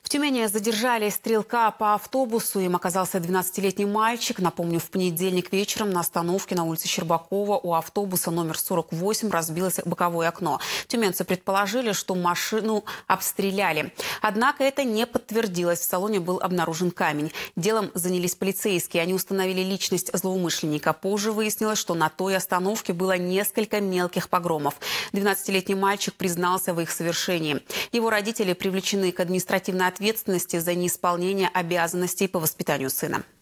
В Тюмени задержали стрелка по автобусу. Им оказался 12-летний мальчик. Напомню, в понедельник вечером на остановке на улице Щербакова у автобуса номер 48 разбилось боковое окно. Тюменцы предположили, что машину обстреляли. Однако это не подтвердилось. В салоне был обнаружен камень. Делом занялись полицейские. Они установили личность злоумышленника. Позже выяснилось, что на той остановке было несколько мелких погромов. 12-летний мальчик признался в их совершении. Его родители привлечены к административной ответственности за неисполнение обязанностей по воспитанию сына.